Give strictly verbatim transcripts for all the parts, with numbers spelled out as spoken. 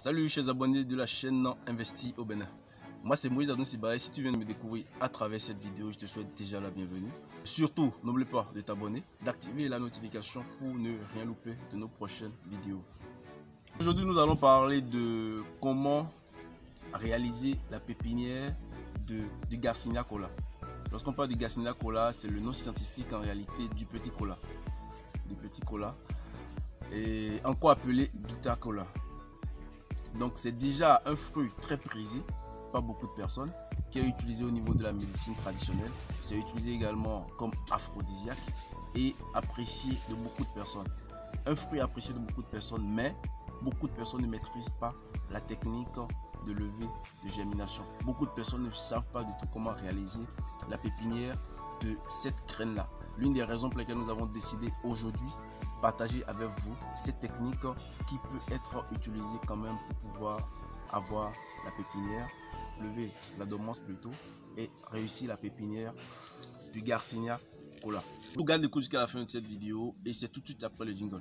Salut chers abonnés de la chaîne Investi au Bénin. Moi c'est Moïse Adon Sibaye. Si tu viens de me découvrir à travers cette vidéo, je te souhaite déjà la bienvenue. Surtout, n'oublie pas de t'abonner, d'activer la notification pour ne rien louper de nos prochaines vidéos. Aujourd'hui, nous allons parler de comment réaliser la pépinière de, du Garcinia Cola. Lorsqu'on parle du Garcinia Cola, c'est le nom scientifique en réalité du petit cola. Du petit cola. Et encore appelé Bitter Cola. Donc c'est déjà un fruit très prisé par beaucoup de personnes, qui est utilisé au niveau de la médecine traditionnelle. C'est utilisé également comme aphrodisiaque et apprécié de beaucoup de personnes. Un fruit apprécié de beaucoup de personnes, mais beaucoup de personnes ne maîtrisent pas la technique de levée de germination. Beaucoup de personnes ne savent pas du tout comment réaliser la pépinière de cette graine-là. L'une des raisons pour lesquelles nous avons décidé aujourd'hui partager avec vous cette technique qui peut être utilisée quand même pour pouvoir avoir la pépinière, lever la dormance plutôt et réussir la pépinière du Garcinia Cola. Vous gardez l'écoute jusqu'à la fin de cette vidéo et c'est tout de suite après le jingle.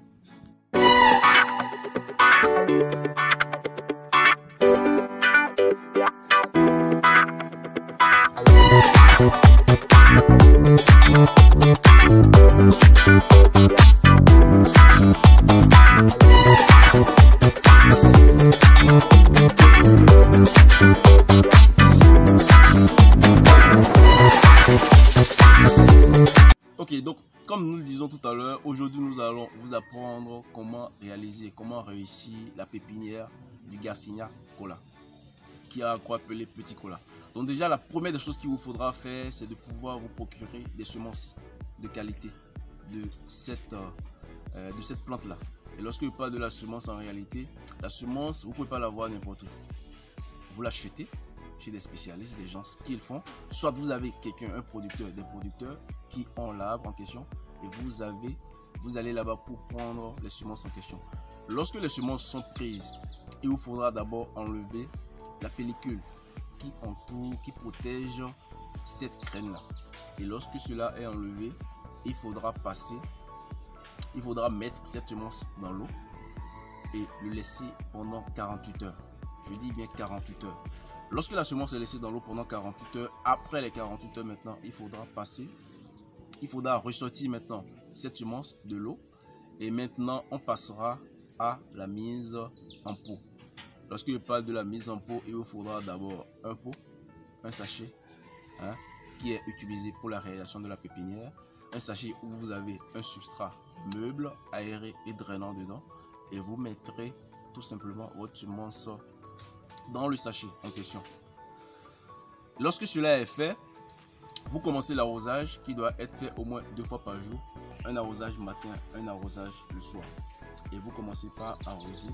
Ok, donc comme nous le disons tout à l'heure, aujourd'hui nous allons vous apprendre comment réaliser, comment réussir la pépinière du Garcinia Cola, qui a quoi appeler petit cola. Donc déjà la première des choses qu'il vous faudra faire, c'est de pouvoir vous procurer des semences de qualité de cette, euh, de cette plante là. Et lorsque je parle de la semence, en réalité, la semence, vous ne pouvez pas l'avoir n'importe où. Vous l'achetez chez des spécialistes, des gens qui le font. Soit vous avez quelqu'un, un producteur, des producteurs qui ont l'arbre en question et vous avez, vous allez là-bas pour prendre les semences en question. Lorsque les semences sont prises, il vous faudra d'abord enlever la pellicule qui entoure, qui protège cette graine-là. Et lorsque cela est enlevé, il faudra passer, il faudra mettre cette semence dans l'eau et le laisser pendant quarante-huit heures. Je dis bien quarante-huit heures. Lorsque la semence est laissée dans l'eau pendant quarante-huit heures, après les quarante-huit heures maintenant, il faudra passer, il faudra ressortir maintenant cette semence de l'eau et maintenant on passera à la mise en pot. Lorsque je parle de la mise en pot, il vous faudra d'abord un pot, un sachet hein, qui est utilisé pour la réalisation de la pépinière, un sachet où vous avez un substrat meuble, aéré et drainant dedans et vous mettrez tout simplement votre semence dans le sachet en question. Lorsque cela est fait, vous commencez l'arrosage qui doit être fait au moins deux fois par jour. Un arrosage matin, un arrosage le soir. Et vous commencez par arroser.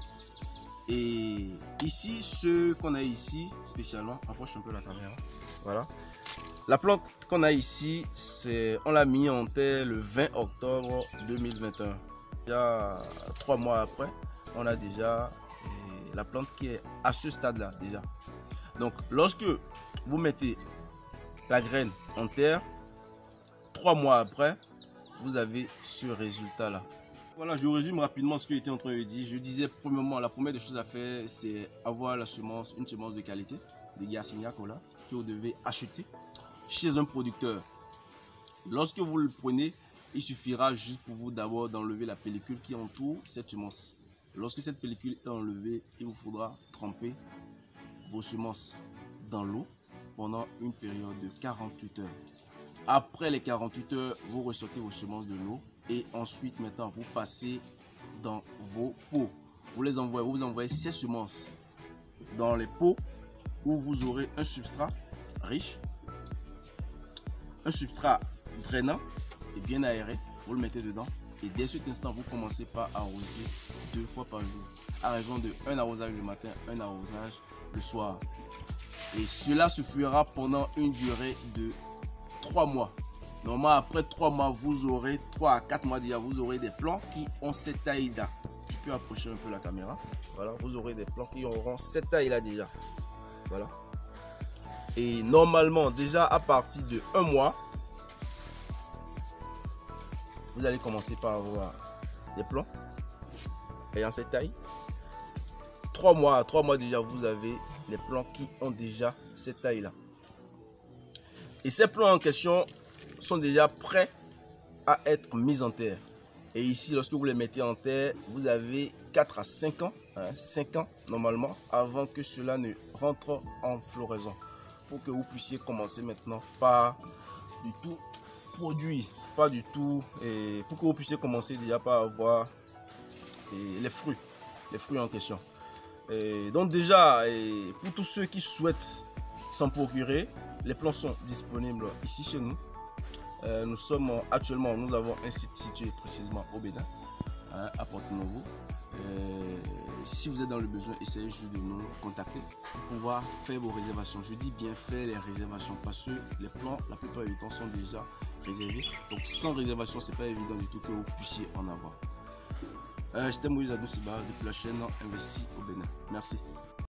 Et ici, ce qu'on a ici, spécialement, approche un peu la caméra. Voilà. La plante qu'on a ici, c'est, on l'a mis en terre le vingt octobre deux mille vingt et un. Il y a trois mois après, on a déjà la plante qui est à ce stade là déjà. Donc lorsque vous mettez la graine en terre, trois mois après vous avez ce résultat là. Voilà, je résume rapidement ce que j'étais en train de dire. Je disais premièrement, la première des choses à faire, c'est avoir la semence, une semence de qualité de Garcinia Cola que vous devez acheter chez un producteur. Lorsque vous le prenez, il suffira juste pour vous d'abord d'enlever la pellicule qui entoure cette semence. Lorsque cette pellicule est enlevée, il vous faudra tremper vos semences dans l'eau pendant une période de quarante-huit heures. Après les quarante-huit heures, vous ressortez vos semences de l'eau et ensuite maintenant vous passez dans vos pots. Vous les envoyez, vous envoyez ces semences dans les pots où vous aurez un substrat riche, un substrat drainant et bien aéré. Vous le mettez dedans. Et dès cet instant, vous commencez par arroser deux fois par jour, à raison de un arrosage le matin, un arrosage le soir. Et cela se fera pendant une durée de trois mois. Normalement, après trois mois, vous aurez trois à quatre mois déjà, vous aurez des plants qui ont cette taille-là. Tu peux approcher un peu la caméra. Voilà, vous aurez des plants qui auront cette taille-là déjà. Voilà. Et normalement, déjà à partir de un mois, vous allez commencer par avoir des plants ayant cette taille. trois mois, trois mois déjà, vous avez les plants qui ont déjà cette taille-là. Et ces plants en question sont déjà prêts à être mis en terre. Et ici, lorsque vous les mettez en terre, vous avez quatre à cinq ans, hein, cinq ans normalement, avant que cela ne rentre en floraison. Pour que vous puissiez commencer maintenant par du tout produit, pas du tout, et pour que vous puissiez commencer déjà par avoir et les fruits, les fruits en question. Et donc déjà, et pour tous ceux qui souhaitent s'en procurer, les plants sont disponibles ici chez nous. Euh, nous sommes actuellement, nous avons un site situé précisément au Bénin, hein, à Porto Novo. Euh, si vous êtes dans le besoin, essayez juste de nous contacter pour pouvoir faire vos réservations. Je dis bien faire les réservations parce que les plans, la plupart du temps, sont déjà réservés. Donc sans réservation, c'est pas évident du tout que vous puissiez en avoir. Euh, C'était Moïse Adouciba depuis la chaîne Investi au Bénin. Merci.